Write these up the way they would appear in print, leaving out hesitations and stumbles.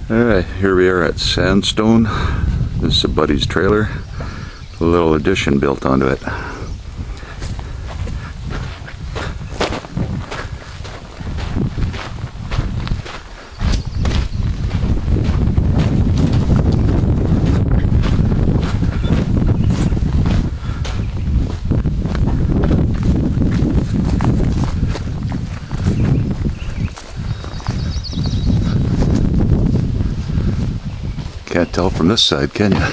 Alright, here we are at Sandstone. This is a buddy's trailer. A little addition built onto it. Can't tell from this side, can you?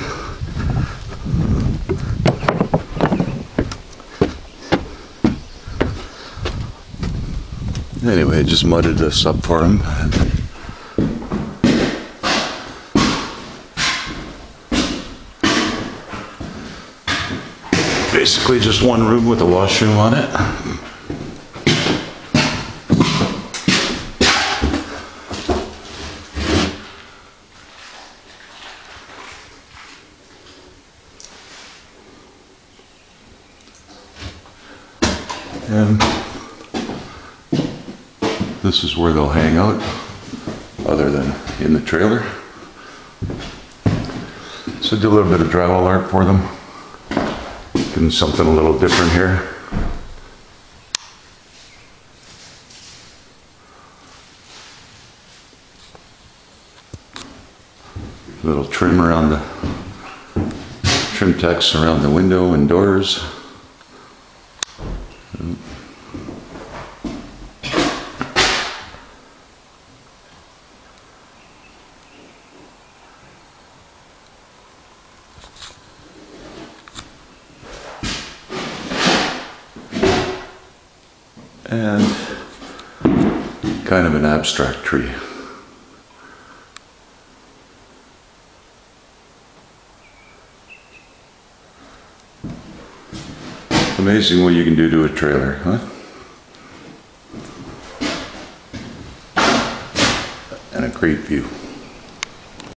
Anyway, just mudded this up for him. Basically just one room with a washroom on it. And this is where they'll hang out, other than in the trailer. So I did a little bit of drywall art for them. Doing something a little different here. Little trim around the trim text around the window and doors. And kind of an abstract tree. Amazing what you can do to a trailer, huh? And a great view.